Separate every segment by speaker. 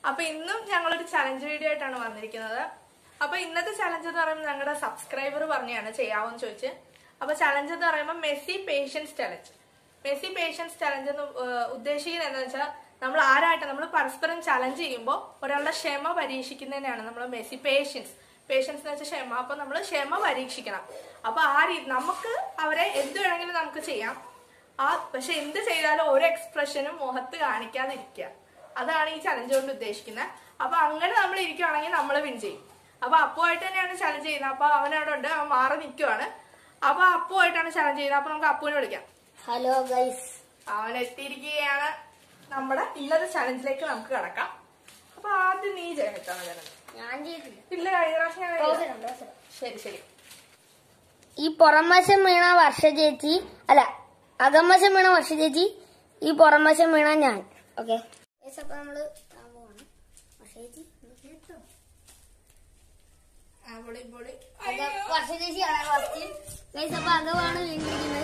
Speaker 1: അപ്പൊ ഇന്നും ഞങ്ങളൊരു ചലഞ്ച് വീഡിയോ ആയിട്ടാണ് വന്നിരിക്കുന്നത്. അപ്പൊ ഇന്നത്തെ ചലഞ്ച് എന്ന് പറയുമ്പോൾ ഞങ്ങളുടെ സബ്സ്ക്രൈബർ പറഞ്ഞാണ് ചെയ്യാവോന്ന് ചോദിച്ച്. അപ്പൊ ചലഞ്ച് എന്ന് പറയുമ്പോൾ Messi patience challenge. Messi patience challenge എന്ന് ഉദ്ദേശിക്കുന്നത് എന്താ വെച്ചാൽ നമ്മൾ ആരായിട്ട് നമ്മൾ പരസ്പരം ചലഞ്ച് ചെയ്യുമ്പോൾ ഒരാളുടെ ക്ഷമ പരീക്ഷിക്കുന്നതിനാണ് നമ്മൾ മെസ്സി പേഷ്യൻസ് എന്ന് വെച്ചാൽ ക്ഷമ. അപ്പൊ നമ്മൾ ക്ഷമ പരീക്ഷിക്കണം. അപ്പൊ നമുക്ക് അവരെ എന്ത് വേണമെങ്കിലും നമുക്ക് ചെയ്യാം. പക്ഷെ എന്ത് ചെയ്താലും ഒരു എക്സ്പ്രഷനും മുഖത്ത് കാണിക്കാതിരിക്കുക. അതാണ് ഈ ചലഞ്ച് കൊണ്ട് ഉദ്ദേശിക്കുന്നത്. അപ്പൊ അങ്ങനെ നമ്മൾ ഇരിക്കുവാണെങ്കിൽ നമ്മൾ വിൻ ചെയ്യും. അപ്പൊ അപ്പുമായിട്ട് തന്നെയാണ് ചലഞ്ച് ചെയ്യുന്നത്. അപ്പൊ അവൻ അവിടെ ഉണ്ട്, അവൻ മാറി നിൽക്കുവാണ്. അപ്പൊ അപ്പുമായിട്ടാണ് ചലഞ്ച് ചെയ്യുന്നത്. അപ്പൊ നമുക്ക് അപ്പുവിനെ വിളിക്കാം.
Speaker 2: ഹലോ ഗൈസ്,
Speaker 1: അവൻ എത്തിയിരിക്കുകയാണ്. നമ്മുടെ ഇന്നത്തെ ചലഞ്ചിലേക്ക് നമുക്ക് കടക്കാം. അപ്പൊ ആദ്യം നീ ചെയ്യണം.
Speaker 2: ഞാൻ ചെയ്തില്ല.
Speaker 1: ഇല്ല, കഴിഞ്ഞ പ്രാവശ്യം. ശരി ശരി.
Speaker 2: ഈ പുറംവശം വീണ വർഷ ചേച്ചി, അല്ല അകംവശം വീണ വർഷ ചേച്ചി, ഈ പുറംവശം വീണ ഞാൻ. ഓക്കെ, അപ്പൊ നമ്മള് വർഷ ചേച്ചി വർഷ ചേച്ചിയാണ് ഫസ്റ്റ്. ഗൈസ്, അപ്പൊ അകമാണ് വീണിരിക്കുന്നത്.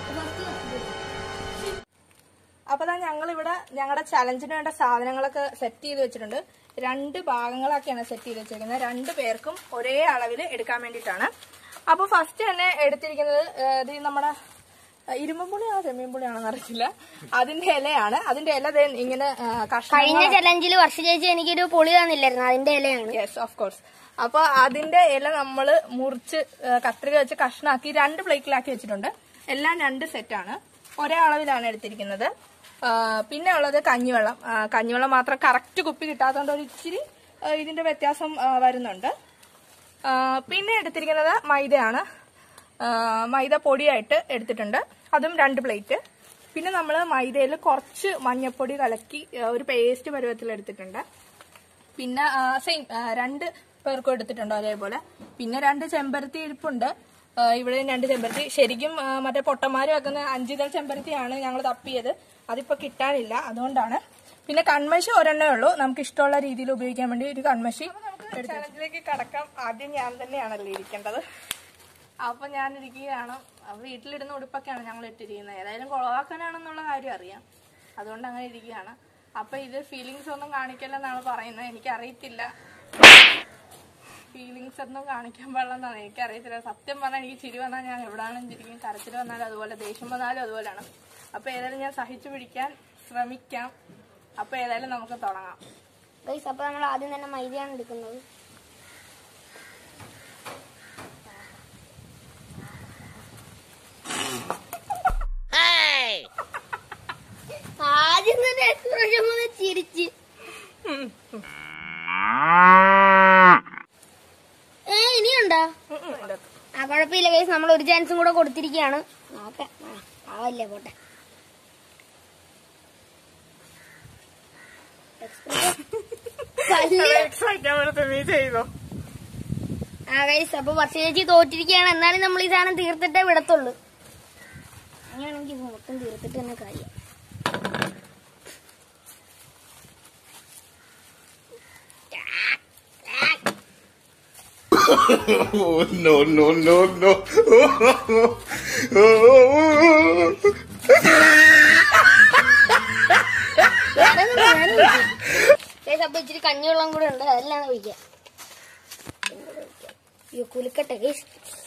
Speaker 1: അപ്പൊ ഞങ്ങളിവിടെ ഞങ്ങളുടെ ചലഞ്ചിന് വേണ്ട സാധനങ്ങളൊക്കെ സെറ്റ് ചെയ്ത് വെച്ചിട്ടുണ്ട്. 2 ഭാഗങ്ങളൊക്കെയാണ് സെറ്റ് ചെയ്ത് വെച്ചിരിക്കുന്നത്. 2 പേർക്കും ഒരേ അളവിൽ എടുക്കാൻ വേണ്ടിയിട്ടാണ്. അപ്പൊ ഫസ്റ്റ് തന്നെ എടുത്തിരിക്കുന്നത് ഇത് നമ്മുടെ ഇരുമ്പുളിയാണോ ചെമ്മീൻപുളിയാണോന്ന് അറിയില്ല. അതിന്റെ ഇലയാണ്. അതിന്റെ ഇല ഇങ്ങനെ
Speaker 2: കഴിഞ്ഞ ചലഞ്ചിൽ വർഷ ചേച്ചി എനിക്കൊരു പൊളി തന്നില്ലായിരുന്നു, അതിന്റെ ഇലയാണ്.
Speaker 1: Yes, of course. അപ്പൊ അതിന്റെ ഇല നമ്മള് മുറിച്ച് കത്രിക വെച്ച് കഷ്ണാക്കി 2 പ്ലേറ്റിലാക്കി വെച്ചിട്ടുണ്ട്. എല്ലാം 2 സെറ്റാണ്. ഒരേ അളവിലാണ് എടുത്തിരിക്കുന്നത്. പിന്നെ ഉള്ളത് കഞ്ഞിവെള്ളം മാത്രം കറക്റ്റ് കുപ്പി കിട്ടാത്തതുകൊണ്ട് ഒരു ഇച്ചിരി ഇതിന്റെ വ്യത്യാസം വരുന്നുണ്ട്. പിന്നെ എടുത്തിരിക്കുന്നത് മൈദയാണ്. മൈദ പൊടിയായിട്ട് എടുത്തിട്ടുണ്ട്. അതും 2 പ്ലേറ്റ്. പിന്നെ നമ്മൾ മൈദയിൽ കുറച്ച് മഞ്ഞപ്പൊടി കലക്കി ഒരു പേസ്റ്റ് പരുവത്തിൽ എടുത്തിട്ടുണ്ട്. പിന്നെ സെയിം 2 പേർക്കും എടുത്തിട്ടുണ്ട് അതേപോലെ. പിന്നെ 2 ചെമ്പരത്തി ഇരിപ്പുണ്ട്. ഇവിടെ 2 ചെമ്പരത്തി. ശരിക്കും മറ്റേ പൊട്ടന്മാര് വെക്കുന്ന 5 ഇതൾ ചെമ്പരത്തിയാണ് ഞങ്ങൾ തപ്പിയത്. അതിപ്പോ കിട്ടാനില്ല, അതുകൊണ്ടാണ്. പിന്നെ കൺമഷി ഒരെണ്ണേ ഉള്ളൂ. നമുക്ക് ഇഷ്ടമുള്ള രീതിയിൽ ഉപയോഗിക്കാൻ വേണ്ടി ഒരു കൺമഷി. ചലഞ്ചിലേക്ക് കടക്കാം. ആദ്യം ഞാൻ തന്നെയാണല്ലോ ഇരിക്കേണ്ടത്. അപ്പൊ ഞാൻ ഇരിക്കുകയാണ്. വീട്ടിലിടുന്ന ഉടുപ്പൊക്കെയാണ് ഞങ്ങൾ ഇട്ടിരിക്കുന്നത്. ഏതായാലും കുളവാക്കാനാണെന്നുള്ള കാര്യം അറിയാം, അതുകൊണ്ട് അങ്ങനെ ഇരിക്കുകയാണ്. അപ്പൊ ഇത് ഫീലിങ്സ് ഒന്നും കാണിക്കല്ലെന്നാണ് പറയുന്നത്. എനിക്കറിയത്തില്ല, ഫീലിങ്സ് ഒന്നും കാണിക്കാൻ പാടില്ലെന്നാണ് എനിക്കറിയത്തില്ല. സത്യം പറഞ്ഞാൽ എനിക്ക് ചിരി വന്നാൽ ഞാൻ എവിടെയാണെങ്കിലും ചിരിക്കും, കരച്ചിൽ വന്നാലും അതുപോലെ, ദേഷ്യം വന്നാലും അതുപോലെയാണ്. അപ്പൊ ഏതായാലും ഞാൻ സഹിച്ചു പിടിക്കാൻ ശ്രമിക്കാം. അപ്പൊ ഏതായാലും നമുക്ക് തുടങ്ങാം.
Speaker 2: അപ്പൊ നമ്മൾ ആദ്യം തന്നെ മൈദയാണ് എടുക്കുന്നത്. ആദ്യം തന്നെ എക്സ്പ്രഷൻ പോലെ ചിരിച്ച്. ഇനിയുണ്ടോ? കുഴപ്പമില്ല ഗൈസ്, നമ്മൾ ഒരു ചാൻസും കൂടെ കൊടുത്തിരിക്കുകയാണ്. നോക്കാം, ആവല്ലേ, പോട്ടെ. അപ്പൊ വർഷ ചേച്ചി തോറ്റിരിക്കുകയാണ്. എന്നാലും നമ്മൾ ഈ സാധനം തീർത്തിട്ടേ വിടത്തുള്ളൂ. അങ്ങനെയാണെങ്കിൽ മൊത്തം തീർത്തിട്ട് തന്നെ കാര്യം.
Speaker 3: No, no, no, no.
Speaker 2: അപ്പൊ ഇച്ചിരി കഞ്ഞിവെള്ളം കൂടെ ഉണ്ട്, അതെല്ലാം ഒഴിക്കാം. കുളിക്കട്ടെ ഗൈസ്.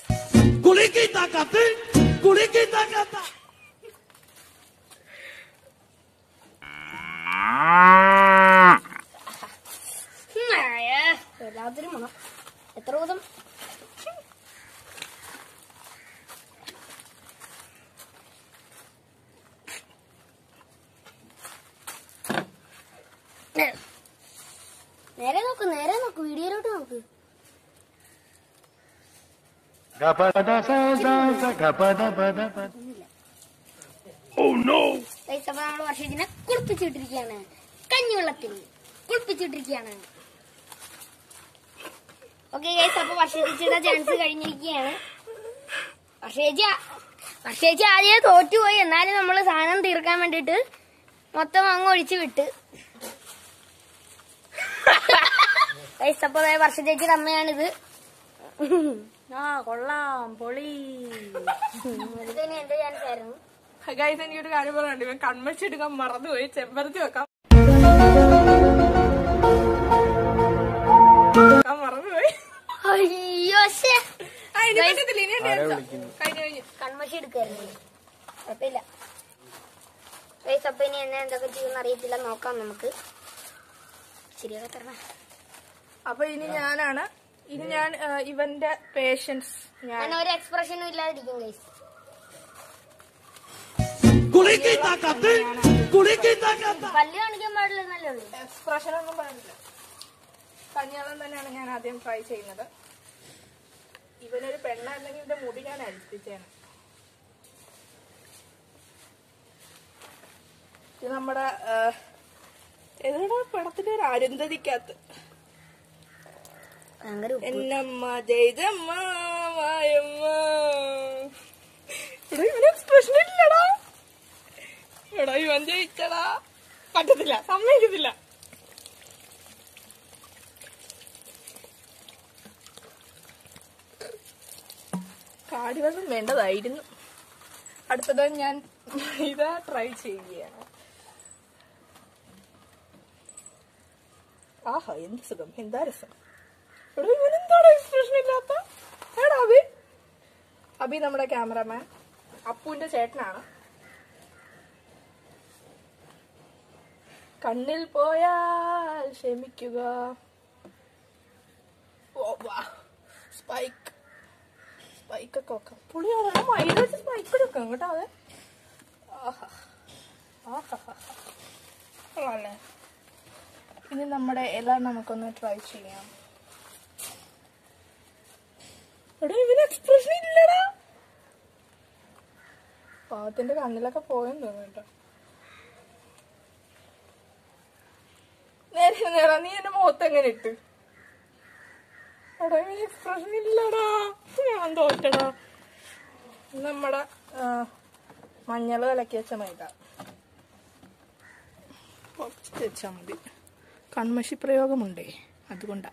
Speaker 2: എല്ലാത്തിനും മണം. എത്ര ഊതം? നേരെ നോക്ക്, വീഡിയോയിലോട്ട് നോക്ക്. അപ്പൊ നമ്മള് വർഷത്തിനെ കുളിപ്പിച്ചിട്ടിരിക്കുകയാണ്. കഞ്ഞിവെള്ളത്തിൽ കുളിപ്പിച്ചിട്ടിരിക്കുകയാണ്. ഓക്കെ ഗൈസ്, അപ്പൊ വർഷേച്ചിയുടെ ചാൻസ് കഴിഞ്ഞിരിക്കുകയാണ്. വർഷേച്ചി ആദ്യമേ തോറ്റുപോയി. എന്നാലും നമ്മള് സാധനം തീർക്കാൻ വേണ്ടിട്ട് മൊത്തം അങ്ങ് ഒഴിച്ചു വിട്ട്. ഗൈസ്, അപ്പൊ വർഷേച്ചിയുടെ അമ്മയാണിത്. കൊള്ളാം, പൊളി. എന്റെ ചാൻസ് ആയിരുന്നു.
Speaker 1: ഗൈസ്, എനിക്കൊരു കാര്യം പറയാനുണ്ട്. ഇവൻ കൺമഷി എടുക്കാൻ മറന്നുപോയി. ചെമ്പരത്തി വെക്കാം.
Speaker 2: അയ്യോ ശ്ശേ.
Speaker 1: ഇനി പറ്റത്തില്ല, ഇനി കഴിഞ്ഞു.
Speaker 2: കൺമഷി എടുക്കായിരുന്നു. കുഴപ്പമില്ല ഗൈസ്. അപ്പൊ ഇനി എന്നെ എന്തൊക്കെ ചെയ്യുന്ന അറിയത്തില്ല, നോക്കാം നമുക്ക്. ശരിയാക്കി തരണേ.
Speaker 1: അപ്പൊ ഇനി ഞാനാണ്. ഇനി ഞാൻ ഇവന്റെ പേഷ്യൻസ്
Speaker 2: ഞാൻ ഒരു എക്സ്പ്രഷനും ഇല്ലാതിരിക്കും ഗൈസ്. പല്ല് കാണിക്കാൻ പാടില്ല, നല്ല
Speaker 1: എക്സ്പ്രഷൻ ഒന്നും പാടില്ല. കഞ്ഞിവെള്ളം തന്നെയാണ് ഞാൻ ആദ്യം ട്രൈ ചെയ്യുന്നത്. ഇവനൊരു പെണ്ണായിരുന്നെങ്കിൽ ഇവന്റെ മുടി ഞാൻ അഴിപ്പിച്ചേനെ. ഇത് നമ്മുടെ ഏതാ പടത്തിന്റെ ഒരു അരുന്ധതിക്കകത്ത് എന്നമ്മ ജയിതമ്മ വായമ്മ. ഇവന് എക്സ്പ്രഷൻ ഇല്ലടാ. എടാ ഇവൻ ജയിച്ചടാ. പറ്റത്തില്ല, സമ്മതിക്കത്തില്ല. കാടിവെള്ളം വേണ്ടതായിരുന്നു. അടുത്തത് ഞാൻ ഇതാ ട്രൈ ചെയ്യുകയാണ്. ആഹാ, എന്ത് സുഖം, എന്താ രസം. എടാ ഇവനെന്താണ് എക്സ്പ്രഷൻ ഇല്ലാത്ത? ഏടാ അബി നമ്മുടെ ക്യാമറമാൻ, അപ്പുവിന്റെ ചേട്ടനാണ്. കണ്ണിൽ പോയാൽ ക്ഷമിക്കുക. സ്പൈക്ക് സ്പൈക്കൊക്കെ വെക്കാം. പുളിയാണ് മൈദ വെച്ച് സ്പൈക്ക് വെക്കാം കേട്ടോ. അതെ, ആഹാ. ഇനി നമ്മുടെ ഇല നമുക്കൊന്ന് ട്രൈ ചെയ്യാം. എടാ ഇവന് എക്സ്പ്രഷൻ ഇല്ലടാ. പാവത്തിന്റെ കണ്ണിലൊക്കെ പോയെന്ന് തോന്നുന്നു കേട്ടോ. നേരെ നീ എന്റെ മുഖത്ത് എങ്ങനെ ഇട്ട്? എടാ ഇവന് എക്സ്പ്രഷൻ ഇല്ലടാ. ഞാൻ തോറ്റടാ. നമ്മുടെ മഞ്ഞൾ കലക്കി വെച്ച മൈദ കുറച്ച് വെച്ചാ മതി. കൺമഷി പ്രയോഗമുണ്ടേ, അതുകൊണ്ടാ.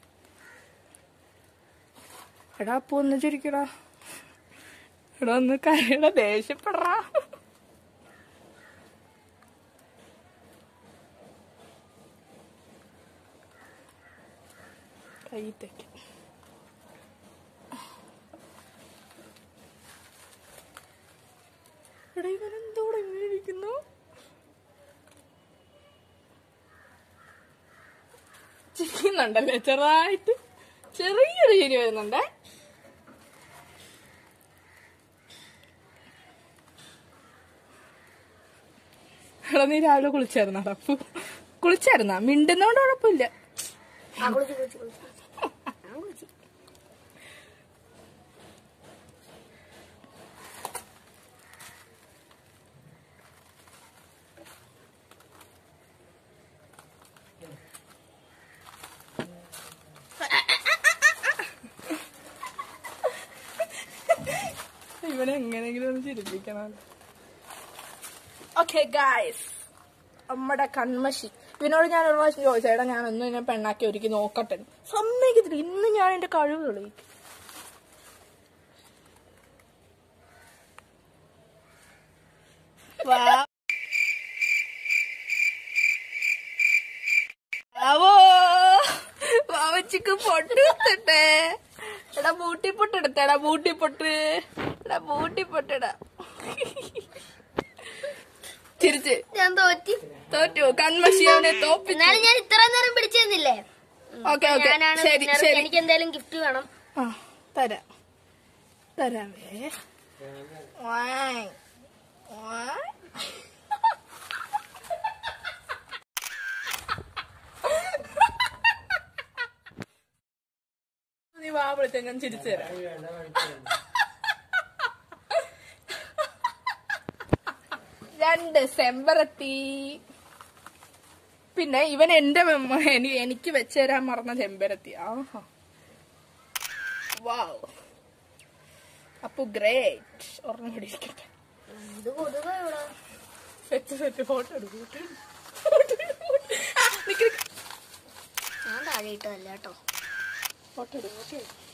Speaker 1: എടാ അപ്പു ഒന്ന് ചിരിക്കടാ. എടാ ഒന്ന് കരയടാ, ദേഷ്യപ്പെടറാ. കൈ തെറ്റി. എടാ ഇവനെന്തോടെ ഇങ്ങനെ ഇരിക്കുന്നു? ചിരിക്കുന്നുണ്ടല്ലേ, ചെറുതായിട്ട് ചെറിയൊരു ചിരി വരുന്നുണ്ടേ. എടാ നീ രാവിലെ കുളിച്ചായിരുന്നാ? അപ്പു കുളിച്ചായിരുന്നാ? മിണ്ടുന്നോണ്ട് കുഴപ്പമില്ല. ഇവനെ എങ്ങനെയെങ്കിലും ഒന്ന് ചിരിപ്പിക്കണം. ഓക്കെ ഗായ്സ്, നമ്മുടെ കൺമഷി. ഇവനോട് ഞാൻ ഒരു പ്രാവശ്യം ചോദിച്ചേട്ടാ, ഞാനൊന്നും ഇങ്ങനെ പെണ്ണാക്കി ഒരുക്കി നോക്കട്ടെ. സമ്മതിക്കത്തില്ല. ഇന്ന് ഞാൻ എന്റെ കഴിവ് തെളിയിക്കും. വാവച്ചിക്ക് പൊട്ട് കുത്തട്ടെ. എടാ ബൂട്ടിപ്പൊട്ട് എടുത്തേടാ, ബൂട്ടിപ്പൊട്ട്. എടാ ബൂട്ടിപ്പൊട്ടെടാ. ചിരിച്ച്
Speaker 2: ഞാൻ
Speaker 1: തോറ്റു. കൺമഷി അവനെ തോപ്പിച്ചു.
Speaker 2: ഞാൻ ഇത്ര നേരം പിടിച്ചിരുന്നില്ലേ?
Speaker 1: ഓക്കെ ഓക്കെ, ശരി ശരി.
Speaker 2: എനിക്ക് എന്തായാലും ഗിഫ്റ്റ് വേണം.
Speaker 1: തരാം തരാമേ. നീ വാ വിളിച്ച ഞാൻ ചിരിച്ചു തരാം. രണ്ട് ചെമ്പരത്തി. പിന്നെ ഇവൻ എന്റെ എനിക്ക് വെച്ചു തരാൻ മറന്ന ചെമ്പരത്തി. ആഹാ, വാവ്. അപ്പൊ ഗ്രേറ്റ്. ഓർമ്മ പിടിക്കട്ടെ. സെറ്റ് ഫോട്ടോ എടുക്കും.
Speaker 2: ഞാൻ താഴെ ഇട്ടതല്ല കേട്ടോ.
Speaker 1: ഫോട്ടോ എടുക്കും.